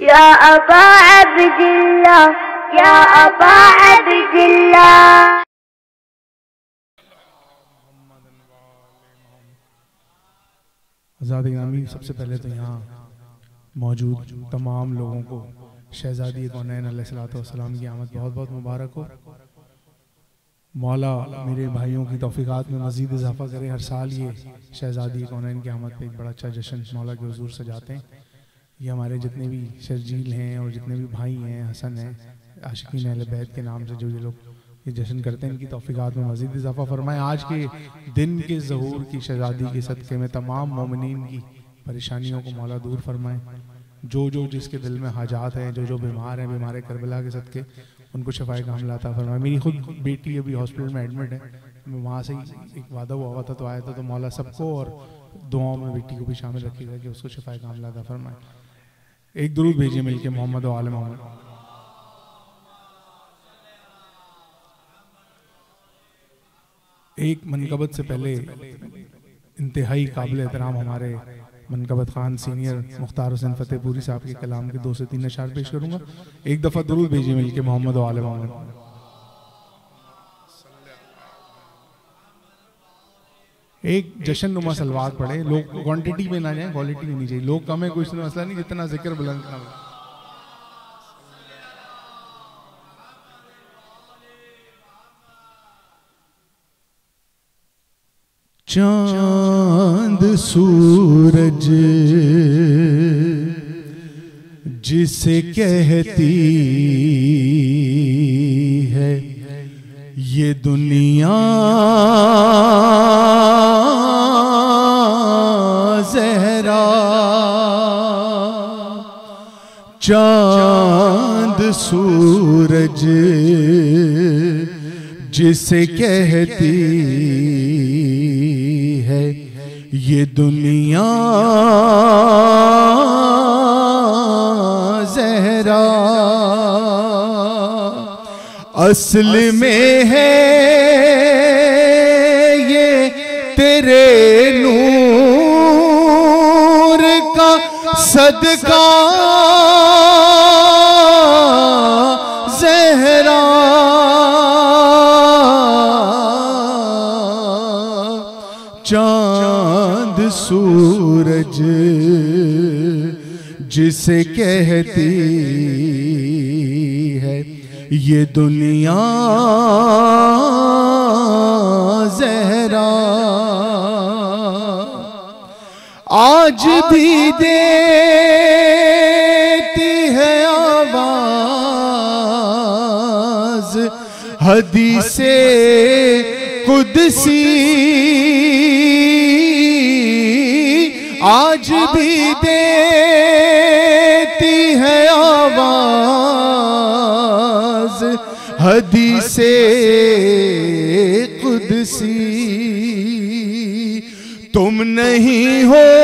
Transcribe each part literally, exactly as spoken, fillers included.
या अबा अब्दिल्लाह, या अबा अब्दिल्लाह। आज़ाद इनामी, सबसे पहले तो यहाँ मौजूद तमाम लोगों को शहज़ादी कौनैन अलैहिस्सलातु वस्सलाम की आमद बहुत बहुत मुबारक हो। मौला मेरे भाइयों की तौफ़ीक़ात में मज़ीद इजाफ़ा करे। हर साल ये शहज़ादी कौनैन की आमद पे एक बड़ा अच्छा जश्न मौला के हुज़ूर सजाते हैं। ये हमारे जितने भी शर्जील हैं और जितने भी भाई हैं, हसन हैं, आशिकीन अहले बैत के नाम से जो ये लोग ये जश्न करते हैं, इनकी तौफ़ीक़ात में मज़ीद इजाफ़ा फरमाएं। आज के दिन के ज़हूर की शहज़ादी के सदक़े में तमाम मोमिनीन की परेशानियों को मौला दूर फरमाएं। जो जो जिसके दिल में हाजात हैं, जो जो बीमार हैं, बीमार करबला के सदक़े उनको शफ़ाए कामिला अता फरमाएं। मेरी खुद बेटी अभी हॉस्पिटल में एडमिट है, मैं वहाँ से ही एक वादा हुआ था तो आया था, तो मौला सबको और दुआओं में बेटी को भी शामिल रखिएगा कि उसको शफ़ाए कामिला अता फरमाएं। एक दुरूद भेजिए मिलके मोहम्मद व आले मोहम्मद। एक मनकबत से पहले इंतहाई काबिल एहतराम हमारे मनकबत खान सीनियर मुख्तार हुसैन फतेहपुरी साहब के कलाम के दो से तीन अशार पेश करूंगा। एक दफ़ा दुरूद भेजिए मिलके मोहम्मद व आले मोहम्मद। एक जश्न नुमा सलवात पढ़े, लोग क्वांटिटी में ना जाए, क्वालिटी होनी चाहिए। लोग कम है कोई इसमें मसला नहीं, जितना जिक्र बुलंद करना। चांद सूरज जिसे कहती है ये दुनिया, ज़हरा चांद सूरज जिसे कहती है ये दुनिया, ज़हरा असल में है ये तेरे नूर का सदका, ज़हरा चांद सूरज जिसे कहती है ये दुनिया, ज़हरा आज भी देती है आवाज़ हदीसे कुदसी, आज भी देती है आवाज़ हदीसे कुदसी। तुम नहीं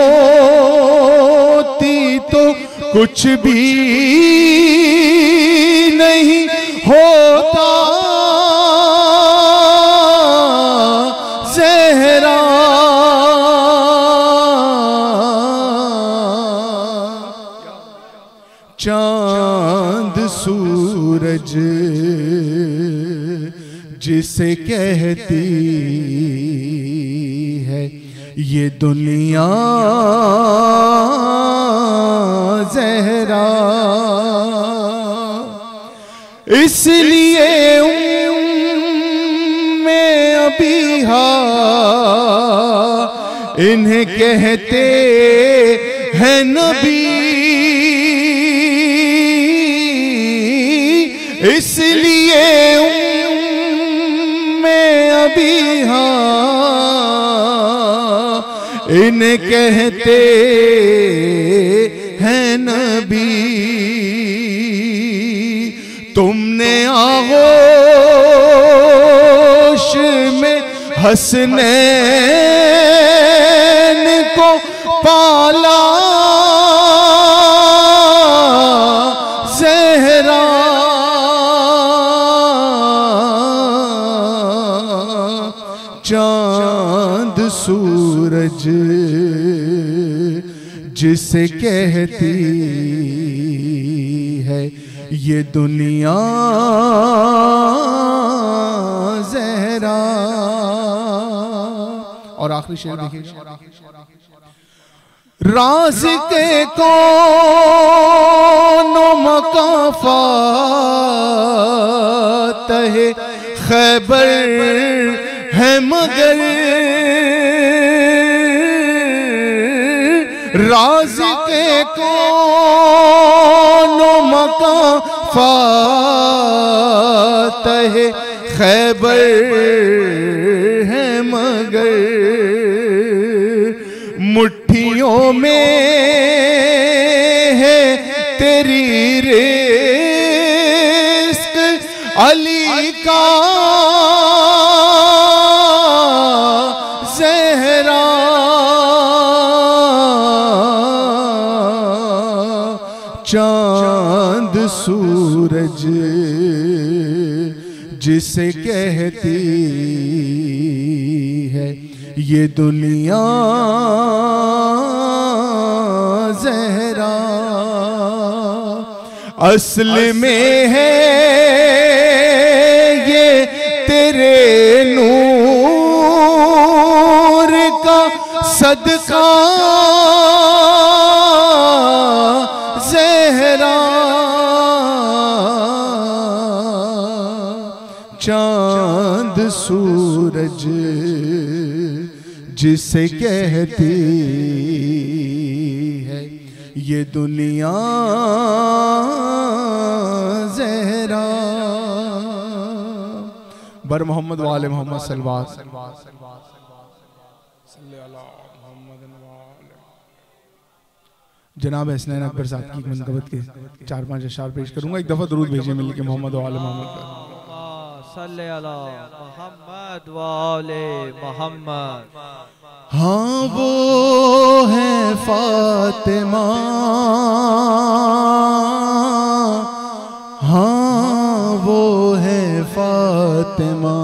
होती तो कुछ भी नहीं होता, ज़हरा चांद सूरज जिसे कहती है ये दुनिया, ज़हरा इसलिए उम्मे अबीहा इन्हें कहते हैं नबी, इसलिए उम्मे अबीहा इन्हें कहते हैं नबी। तुमने आगोश में हसनैन को पाला, ज़हरा चांद सूरज जिसे कहती है ये दुनिया ज़हरा। और आखिरी शेर देखिए, राज के कौनो मकाफात है खैबर है मगर, राज के कौनो मकाफात है खैबर है मगर, मुट्ठियों में है तेरी रिस्क अली का ज़हरा। चांद सूरज जिसे कहती है ये दुनिया ज़हरा, असल में है ये तेरे नूर का सदका ज़हरा। चांद सूरज जिसे कहती है ये दुनिया ज़हरा। बर मोहम्मद वाले मोहम्मद सल्लल्लाहु अलैहि वसल्लम। जनाब हसनैन अकबर साहब की मनक़बत के चार पांच अशार पेश करूंगा। एक दफ़ा दरूद भेजिए मिलके मोहम्मद वाले मोहम्मद सल्ले अला मोहम्मद वाले मोहम्मद। हाँ वो है फातिमा, हाँ वो है फातिमा,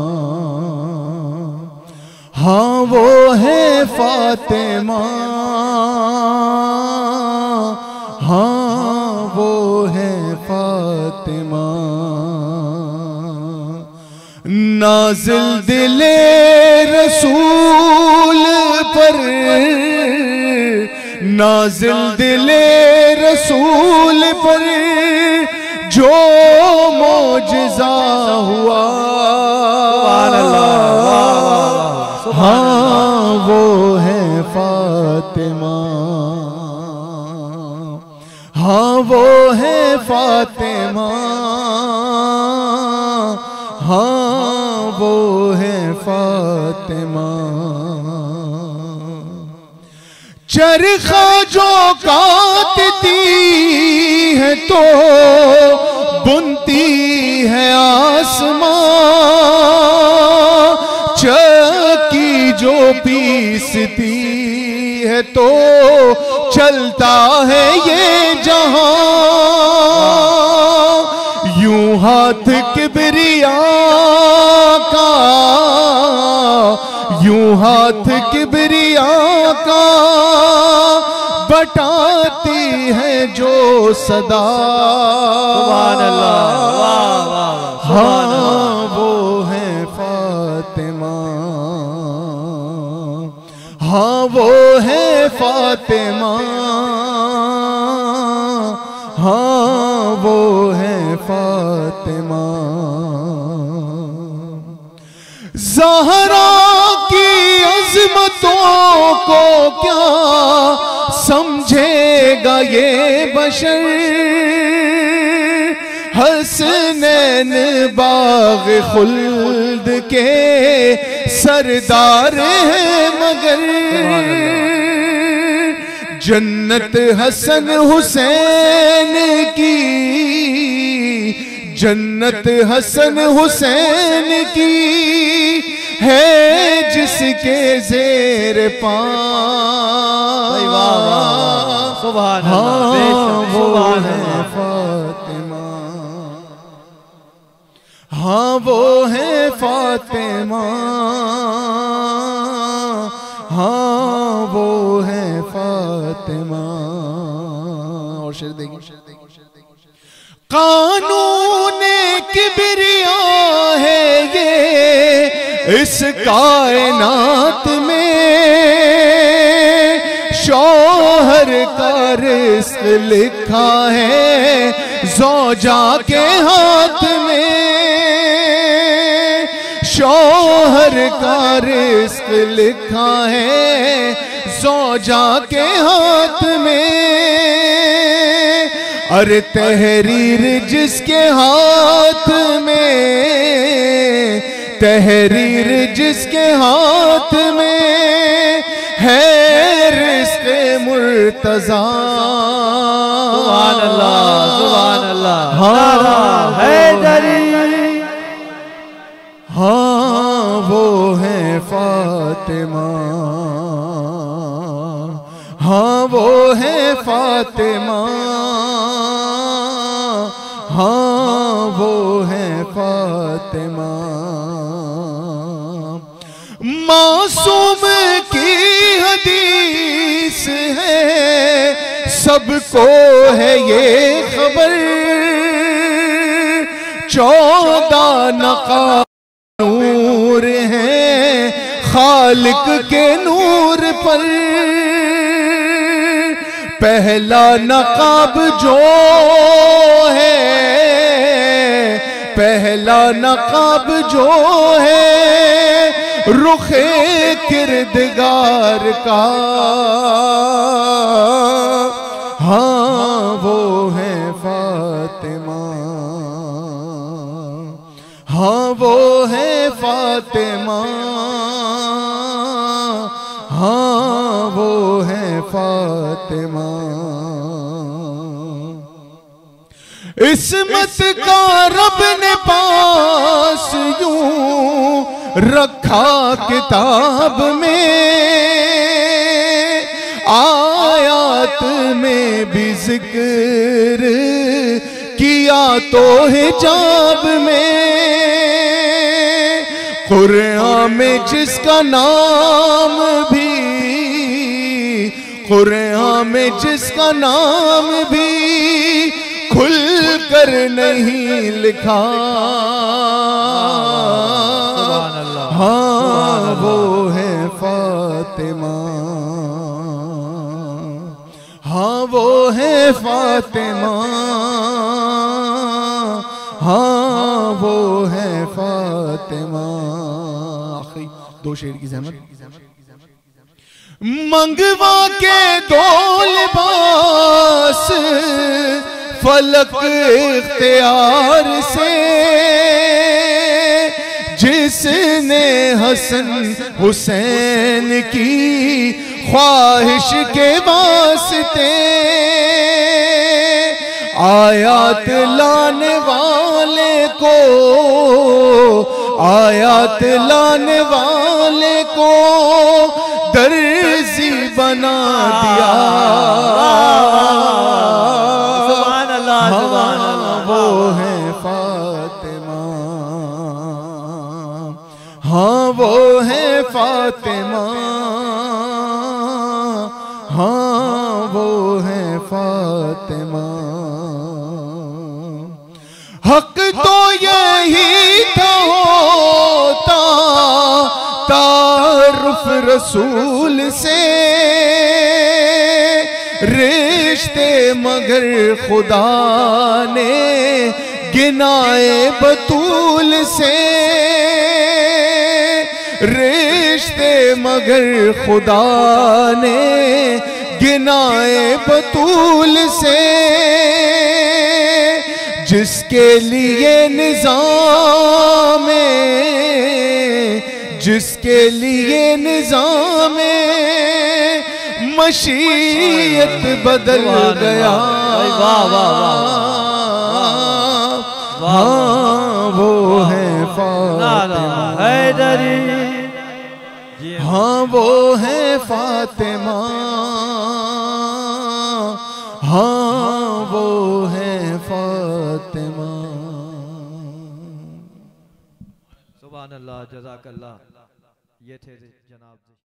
हाँ वो है फातिमा, हाँ वो है फातिमा। नाज़िल दिले रसूल पर, नाज़िल दिले रसूल पर जो मोजज़ा हुआ, हाँ वो है फातिमा, हाँ वो है फातिमा, हाँ वो है फातिमा। चरखा जो काटती है तो बुनती है आसमां, चक्की जो पीसती है तो चलता है ये जहां। यूं हाथ किबरिया का, यूं हाथ किबरिया का बटाती है जो सदा। सुभान अल्लाह, वाह वाह, हाँ वो है फातिमा, हाँ वो है फातिमा, हाँ वो है फातिमा। ज़हरा की अज़मतों को क्या समझेगा ये बशर, हसनैन बाग खुल्द के सरदार हैं मगर, जन्नत हसन हुसैन की, जन्नत हसन हुसैन की है जिसके जेर पाँव। सुभान अल्लाह, हाँ वो सुभान है अल्लाह। फातिमा, हाँ वो है फातिमा, हाँ वो है फातिमा। और शेर देखिए, कानून किबरिया है ये इस कायनात में, शौहर का रिस्क लिखा है ज़ौजा के हाथ में, शौहर का रिस्क लिखा है ज़ौजा के हाथ में। अरे तहरीर जिसके हाथ में, तहरीर जिसके हाथ में है रिश्ते मुर्तज़ा। सुभान अल्लाह सुभान अल्लाह। हाँ हैदरी, हाँ वो है फातिमा, हाँ वो है फातिमा, हाँ वो है फातिमा। मासूम की हदीस है सबको है ये खबर, चौदह नक़ाब नूर है खालिक के नूर पर। पहला नक़ाब जो है, पहला नक़ाब जो है रुखे किरदगार का, हाँ वो है फातिमा, हाँ वो है फातिमा, हाँ वो है फातिमा। इस्मत का रब ने पास यूं रखा किताब में, आयात में भी जिक्र किया तो हिजाब में। कुरान में जिसका नाम भी, कुरान में जिसका नाम भी खुल कर नहीं लिखा, हाँ वो है फातिमा, हाँ वो है फातिमा, हाँ वो है फातिमा। आखिरी दो शेर की ज़हमत। मंगवा के दो लिबास फलक इख्तियार से, जिसने हसन हुसैन की ख्वाहिश के वास्ते आयात लाने वाले को, आयात लाने वाले को दर्जी बना दिया। सुभान अल्लाह सुभान अल्लाह। वो है फातिमा, हाँ वो है फातिमा, हाँ वो है फातिमा। हक तो यही था होता तारुफ रसूल से, रिश्ते मगर खुदा ने गिनाए बतूल से, रिश्ते मगर खुदा ने गिनाए बतूल से। जिसके लिए निज़ाम, जिसके लिए निज़ाम मशीयत बदल गया, वाह वाह वाह, हाँ वो है फातिमा हैदरी, हाँ वो है फातिमा, हाँ वो है फातिमा। सुभान अल्लाह जज़ाकल्लाह। ये थे जनाब।